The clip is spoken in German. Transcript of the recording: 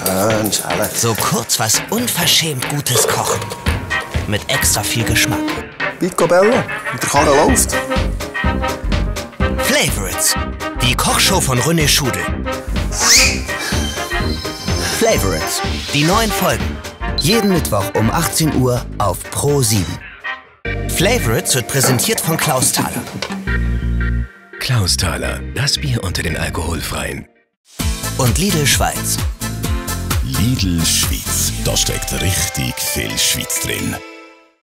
Schön, schön. So kurz was unverschämt Gutes kochen. Mit extra viel Geschmack. Picobello, und der Karre läuft. Flavorites, die Kochshow von René Schudel. Flavorites, die neuen Folgen. Jeden Mittwoch um 18 Uhr auf Pro7. Flavorites wird präsentiert von Klaus Thaler. Klaus Thaler, das Bier unter den Alkoholfreien. Und Lidl Schweiz. Lidl Schweiz, da steckt richtig viel Schweiz drin.